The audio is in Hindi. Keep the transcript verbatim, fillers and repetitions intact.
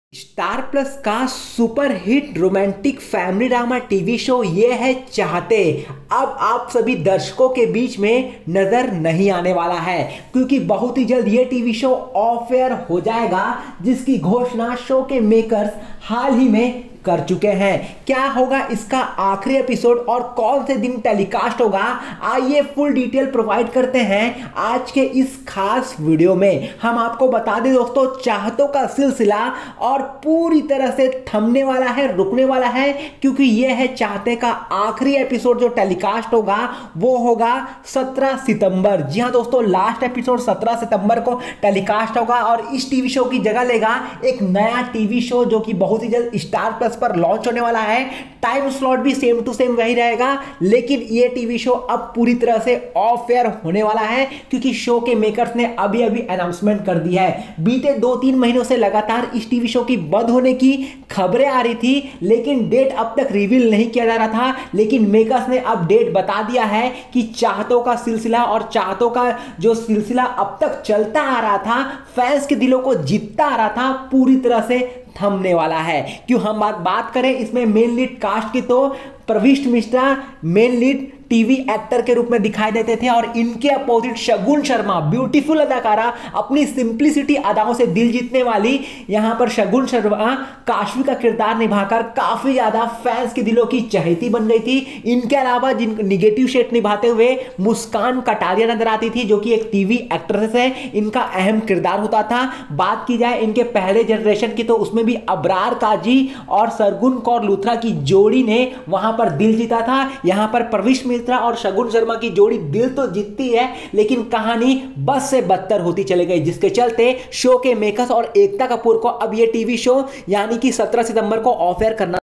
स्टार प्लस का super hit romantic family drama TV show ये है चाहते अब आप सभी दर्शकों के बीच में नजर नहीं आने वाला है, क्योंकि बहुत ही जल्द ये टीवी शो ऑफ एयर हो जाएगा, जिसकी घोषणा शो के मेकर्स हाल ही में कर चुके हैं। क्या होगा इसका आखिरी एपिसोड और कौन से दिन टेलीकास्ट होगा, आइए फुल डिटेल प्रोवाइड करते हैं आज के इस खास वीडियो में। हम आपको बता दें दोस्तों, चाहतों का सिलसिला और पूरी तरह से थमने वाला है, रुकने वाला है, क्योंकि यह है चाहते का आखिरी एपिसोड जो टेलीकास्ट होगा वो होगा सत्रह सितंबर। जी हां दोस्तों, लास्ट एपिसोड सत्रह सितंबर को टेलीकास्ट होगा और इस टीवी शो की जगह लेगा एक नया टीवी शो जो कि बहुत ही जल्द स्टार प्लस पर लॉन्च होने वाला है। टाइम स्लॉट भी सेम टू सेम वही रहेगा, लेकिन ये टीवी शो अब पूरी तरह से ऑफ एयर होने वाला है, क्योंकि शो के मेकर्स ने अभी अभी अनाउंसमेंट कर दी है। बीते दो तीन महीनों से लगातार इस टीवी शो की बंद होने की खबरें आ रही थी, लेकिन डेट अब तक रिवील नहीं किया जा रहा था। लेकिन मेकर्स ने अब डेट बता दिया है कि चाहतों का सिलसिला और चाहतों का जो सिलसिला अब तक चलता आ रहा था, फैंस के दिलों को जीतता आ रहा था, पूरी तरह से थमने वाला है। क्यों हम बात बात करें इसमें मेन लीड कास्ट की, तो Pravisht Mishra main lead TV actor के रूप में दिखाई देते थे और इनके अपोजिट शगुन शर्मा, ब्यूटीफुल अदाकारा, अपनी सिंप्लिसिटी अदाओं से दिल जीतने वाली यहां पर शगुन शर्मा काशवी का किरदार निभाकर काफी ज्यादा फैंस के दिलों की चहेती बन गई थी। इनके अलावा जिन निगेटिव शेड निभाते हुए मुस्कान कटारिया नजर आती थी, जो कि एक टीवी एक्ट्रेस है, इनका अहम किरदार होता था। बात की जाए इनके पहले जनरेशन की, तो उसमें भी अबरार काजी और सरगुन कौर लूथरा की जोड़ी ने वहां पर दिल जीता था। यहां पर प्रविष्ट मिश्रा और शगुन शर्मा की जोड़ी दिल तो जीतती है, लेकिन कहानी बस से बदतर होती चली गई, जिसके चलते शो के मेकर्स और एकता कपूर को अब यह टीवी शो यानी कि सत्रह सितंबर को ऑफ एयर करना